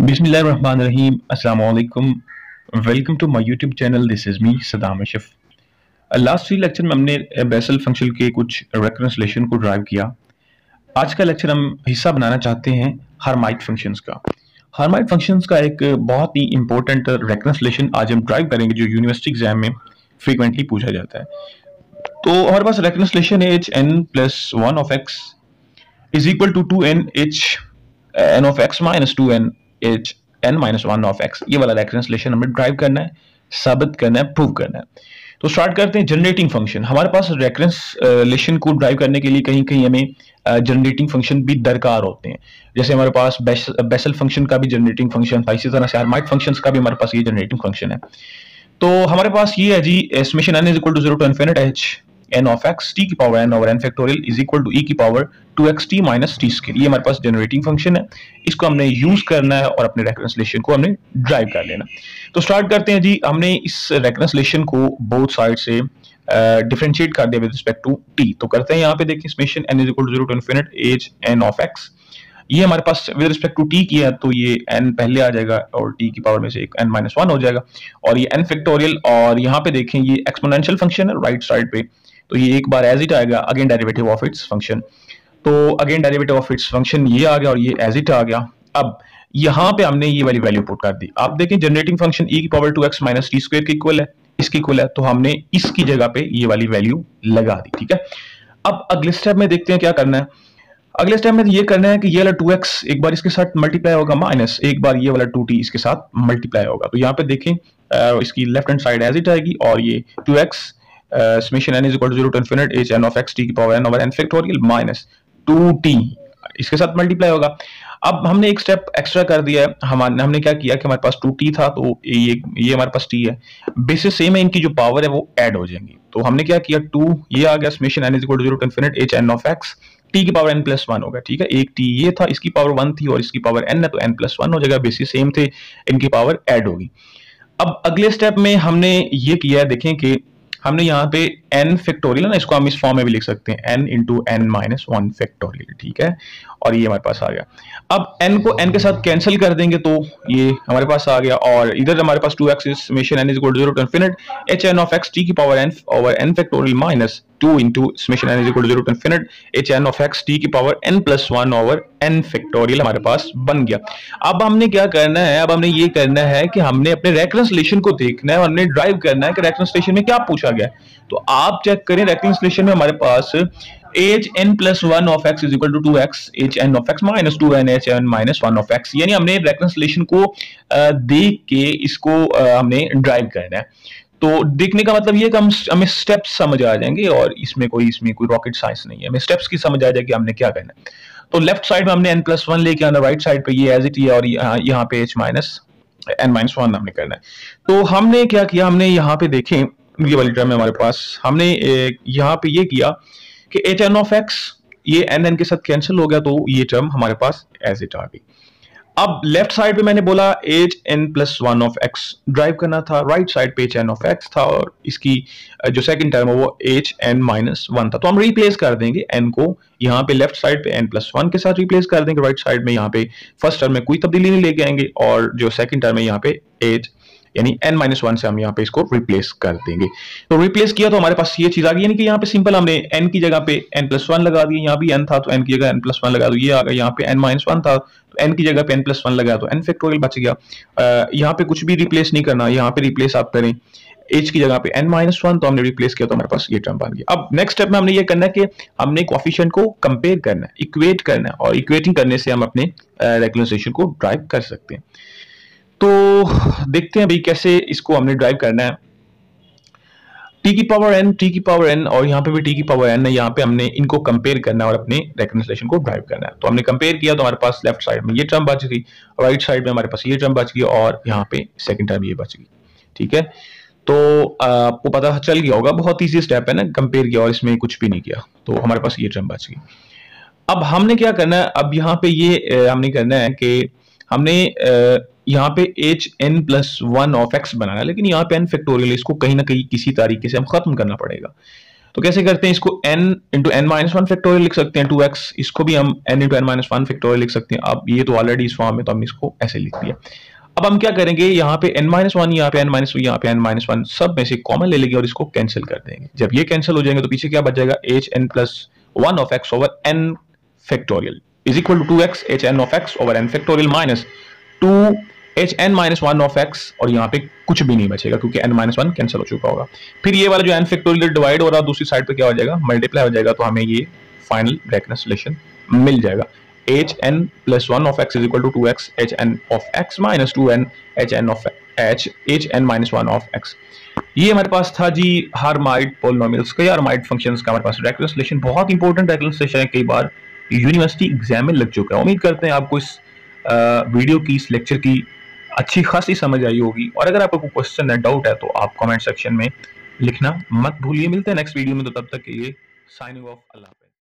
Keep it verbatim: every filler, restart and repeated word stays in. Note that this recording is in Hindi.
बिस्मिल्लाहिर्रहमानिर्रहीम अस्सलाम वालेकुम। Welcome to my YouTube channel. This is me Saddam Ashraf. Last three lecture में हमने बेसल फंक्शन के कुछ रेकरेंस रिलेशन को ड्राइव किया। आज का लेक्चर हम हिस्सा बनाना चाहते हैं हर्माइट फंक्शंस का। हर्माइट फंक्शंस का एक बहुत ही इंपॉर्टेंट रेकरेंस रिलेशन आज हम ड्राइव करेंगे जो यूनिवर्सिटी एग्जाम में फ्रीक्वेंटली पूछा जाता है। तो हमारे पास रेकरेंस रिलेशन है H N plus one of X is equal to two N H N of X minus two N H N minus one of X. ये वाला रेकरेंस रिलेशन हमें ड्राइव करना है, साबित करना है, प्रूव करना है। तो स्टार्ट करते हैं जनरेटिंग फंक्शन। हमारे पास रेकरेंस रिलेशन को ड्राइव करने के लिए कहीं कहीं हमें जनरेटिंग फंक्शन भी दरकार होते हैं। जैसे हमारे पास बेसल फंक्शन का भी जनरेटिंग फंक्शन था, इसी तरह से हर्माइट फंक्शंस का भी हमारे पास ये जनरेटिंग फंक्शन है। तो हमारे पास ये है G summation n is equal to zero to infinite h n of x t की power n over n factorial is equal to e की power two X T minus T square. ये हमारे पास जनरेटिंग फंक्शन है, इसको हमने यूज करना है और अपने रेकरेंस रिलेशन को हमने ड्राइव कर लेना। तो स्टार्ट करते हैं जी। हमने इस रेकरेंस रिलेशन को बोथ साइड से डिफरेंशिएट uh, कर दिया विद रिस्पेक्ट टू t। तो करते हैं यहाँ पे देखिए summation n is equal to zero to infinite h n of x। ये हमारे पास विद रिस्पेक्ट टू t किया है तो ये n पहले आ जाएगा और t की पावर में से एक n माइनस वन हो जाएगा और ये n फैक्टोरियल। और यहाँ पे देखें ये एक्सपोनेंशियल फंक्शन है राइट साइड पे, तो ये एक बार एज इट आएगा again derivative of its function. तो again derivative of its function ये आ गया और ये एज इट आ गया। अब यहाँ पे हमने ये वाली वैल्यू पुट कर दी। आप देखें जनरेटिंग फंक्शन e की power two X minus T square के इक्वल है, इसकी इक्वल है, तो हमने इसकी जगह पे ये वाली वैल्यू लगा दी। ठीक है, अब अगले स्टेप में देखते हैं क्या करना है। अगले स्टेप में ये करना है कि ये वाला टू एक्स एक बार इसके साथ मल्टीप्लाई होगा माइनस एक बार ये वाला टू टी इसके साथ मल्टीप्लाई होगा। तो यहाँ पे देखें इसकी left hand side as it आएगी और ये two X summation n is equal to zero to infinite h n of x t की power n over n factorial minus two T इसके साथ मल्टीप्लाई होगा। अब हमने एक स्टेप एक्स्ट्रा कर दिया है। हम हमने क्या किया कि हमारे पास टू टी था तो ये ये हमारे पास t है, बेसिस सेम है, इनकी जो पावर है वो ऐड हो जाएंगी। तो हमने क्या किया, टू ये आ गया summation n is equal to zero to infinite h n of x t की पावर n प्लस वन होगा। ठीक है, एक t ये था, इसकी पावर वन थी और इसकी पावर n है तो n प्लस वन हो जाएगा, बेसिस सेम थे, इनकी पावर ऐड होगी। अब अगले स्टेप में हमने ये किया है, देखें कि हमने यहाँ पे n फैक्टोरियल ना, इसको हम इस फॉर्म में भी लिख सकते हैं n into N minus one factorial. ठीक है, और ये हमारे पास आ गया। अब n को n के साथ कैंसिल कर देंगे तो ये हमारे पास आ गया और इधर हमारे पास two X summation n is equal to zero to infinite h n of x t की power n over n factorial minus two into summation n is equal to zero to infinite h n of x t की power n plus one over n factorial हमारे पास बन गया। अब हमने क्या करना है, अब हमने ये करना है कि हमने अपने रेकरेंस रिलेशन को देखना है और हमने ड्राइव करना है कि रेकरेंस रिलेशन में क्या पूछा गया है। तो आप चेक करें रेकरेंस रिलेशन में हमारे पास h n plus one of x is equal to two एक्स h n of x minus two n h n minus one of x, यानी हमने रेकरेंस रिलेशन को देख के इसको हमने ड्राइव करना है। तो देखने का मतलब ये कि हम हमें स्टेप्स समझ आ जाएंगे और इसमें कोई इसमें कोई रॉकेट साइंस नहीं है, हमें स्टेप्स की समझ आ जाएगी हमने क्या करना है। तो लेफ्ट साइड में हमने n प्लस वन लेके आना, राइट साइड पे ये एज इट है और यहाँ पे h minus n minus one हमने करना है। तो हमने क्या किया, हमने यहाँ पे देखें ये वाली टर्म है हमारे पास, हमने यहाँ पे ये किया कि h n ऑफ x ये n n के साथ कैंसिल हो गया तो ये टर्म हमारे पास एज इट आ गई। अब लेफ्ट साइड पे मैंने बोला h n plus one of x drive करना था, राइट साइड पे h n ऑफ x था और इसकी जो सेकंड टर्म है वो h n माइनस वन था। तो हम रिप्लेस कर देंगे n को यहाँ पे लेफ्ट साइड पे n प्लस वन के साथ रिप्लेस कर देंगे, राइट साइड में यहाँ पे फर्स्ट टर्म में कोई तब्दीली नहीं लेके आएंगे और जो सेकंड टर्म है यहाँ पे h यानी n माइनस वन से हम यहाँ पे इसको रिप्लेस कर देंगे। तो रिप्लेस किया तो हमारे पास ये चीज आ गई, यानी कि यहाँ पे सिंपल हमने n की जगह पे n प्लस वन लगा दिया, यहाँ भी n था तो n की जगह n प्लस वन लगा दो, ये आ गया। यहाँ पे n माइनस वन था तो n की जगह पे n प्लस वन लगा तो n फैक्टोरियल बच गया। आ, यहाँ पे कुछ भी रिप्लेस नहीं करना, यहाँ पे रिप्लेस आप करें h की जगह पे n माइनस वन, तो हमने रिप्लेस किया तो हमारे पास ये टर्म बन गया। अब नेक्स्ट स्टेप में हमने ये करना है कि हमने कोएफिशिएंट को कंपेयर करना है, इक्वेट करना है और इक्वेटिंग करने से हम अपने रेकरेंस को ड्राइव कर सकते हैं। तो देखते हैं भाई कैसे इसको हमने ड्राइव करना है। t की पावर n, t की पावर n और यहाँ पे भी t की पावर n है, यहाँ पे हमने इनको कंपेयर करना है और अपने रेकरेंस रिलेशन को ड्राइव करना है। तो हमने कंपेयर किया तो हमारे पास लेफ्ट साइड में ये टर्म बच गई, राइट साइड में हमारे पास ये टर्म बच गई और यहाँ पे सेकंड टर्म ये बच गई। ठीक है, तो आपको पता चल गया होगा, बहुत ईजी स्टेप है ना, कंपेयर किया और इसमें कुछ भी नहीं किया तो हमारे पास ये टर्म बच गई। अब हमने क्या करना है, अब यहाँ पे ये हमने करना है कि हमने यहाँ पे h n plus one of x बनाना है, लेकिन यहाँ पे n फैक्टोरियल इसको कहीं ना कहीं किसी तरीके से हम खत्म करना पड़ेगा। तो कैसे करते हैं इसको, n into N minus one factorial लिख सकते हैं, टू एक्स, इसको भी हम n into N minus one factorial लिख सकते हैं। अब ये तो ऑलरेडी इस फॉर्म में, तो हम इसको ऐसे लिख दिया। अब हम क्या करेंगे, यहाँ पे n माइनस वन, यहाँ पे n माइनस यहाँ पे n माइनस वन, सब में से कॉमन ले लेंगे और इसको कैंसिल कर देंगे। जब ये कैंसिल हो जाएंगे तो पीछे क्या बच जाएगा, H N plus one of X over N factorial is equal to two X H N of X over N factorial minus two H N minus one of X, और यहाँ पे कुछ भी नहीं बचेगा क्योंकि n माइनस वन कैंसिल हो चुका होगा। फिर ये वाला जो n फैक्टोरियल डिवाइड हो रहा है दूसरी साइड पे क्या हो जाएगा, मल्टीप्लाई हो जाएगा, तो हमें ये फाइनल रेकरेंस रिलेशन मिल जाएगा। H N plus one of X is equal to two X H N of X minus two N H N of H H N minus one of X. ये हमारे पास था जी हर्माइट पॉलिनोमियल्स का या हर्माइट फंक्शंस का हमारे पास रेकरेंस रिलेशन। बहुत इंपॉर्टेंट रेकरेंस रिलेशन है, कई बार यूनिवर्सिटी एग्जाम में लग चुका है। उम्मीद करते हैं आपको इस वीडियो की, इस लेक्चर की अच्छी खासी समझ आई होगी। और अगर आपको कोई क्वेश्चन है, डाउट है, तो आप कमेंट सेक्शन में लिखना मत भूलिए। मिलते हैं नेक्स्ट वीडियो में, तो तब तक के लिए साइनिंग ऑफ, अल्लाह हाफ़िज़।